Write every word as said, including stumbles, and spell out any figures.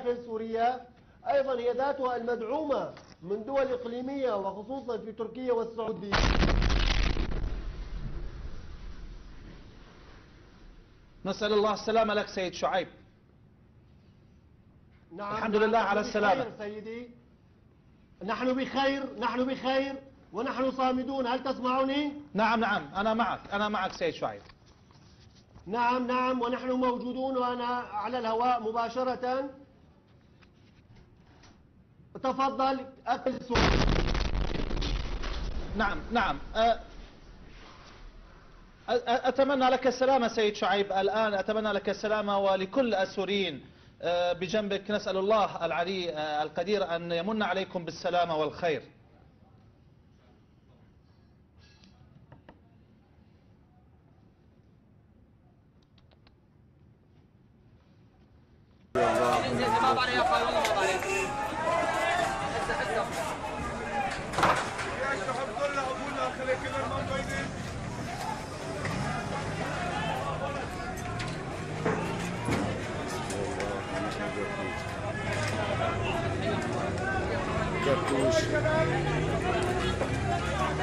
داخل سوريا أيضا هي ذاتها المدعومة من دول إقليمية وخصوصا في تركيا والسعودية. نسأل الله السلامة لك سيد شعيب. نعم الحمد لله على السلامة سيدي. نحن بخير، نحن بخير ونحن صامدون. هل تسمعني؟ نعم نعم أنا معك، أنا معك سيد شعيب. نعم نعم ونحن موجودون وأنا على الهواء مباشرة. تفضل أكل السؤال. نعم نعم أتمنى لك السلامة سيد شعيب. الآن أتمنى لك السلامة ولكل السوريين بجنبك. نسأل الله العلي القدير أن يمن عليكم بالسلامة والخير. Cartucho.